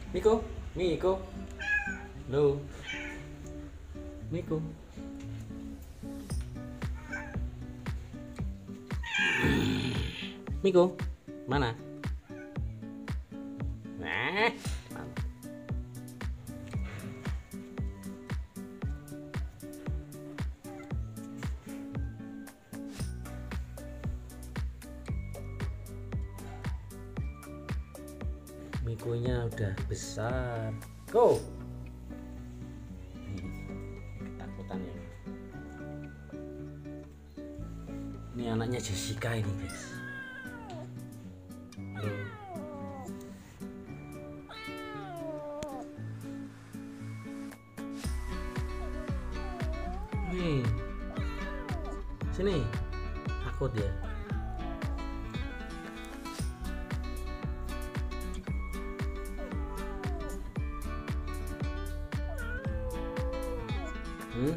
Miko, Miko, lo, Miko. Miko, mana? Nah, Mikonya udah besar. Go. Ketakutan ya. Ini anaknya Jessica ini, guys. Halo. Nih. Sini. Takut ya. Hmm?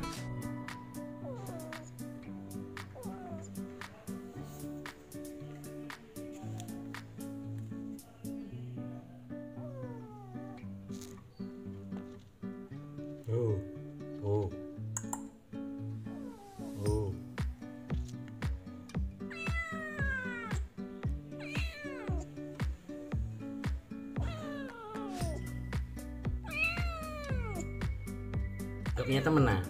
Oh, oh, oh. Gak punya temen nah.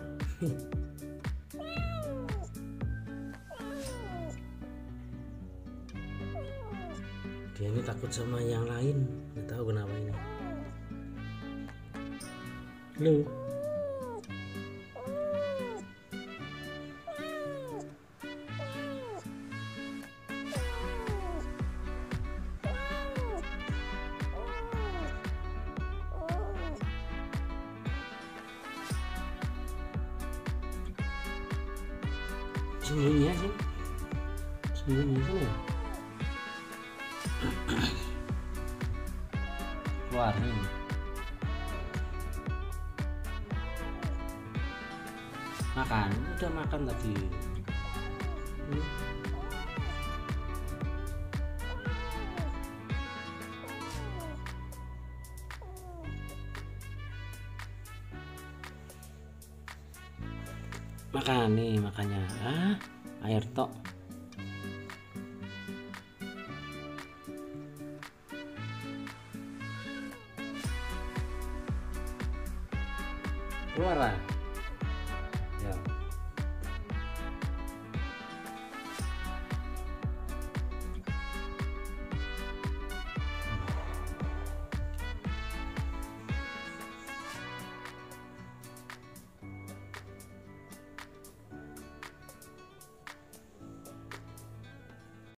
Dia ini takut sama yang lain, nggak tahu kenapa ini. Halo. Sembunyi ya sih, sembunyi sini. Keluar nih. Makan, udah makan tadi. Makan nih makannya. Air tok. Keluar lah.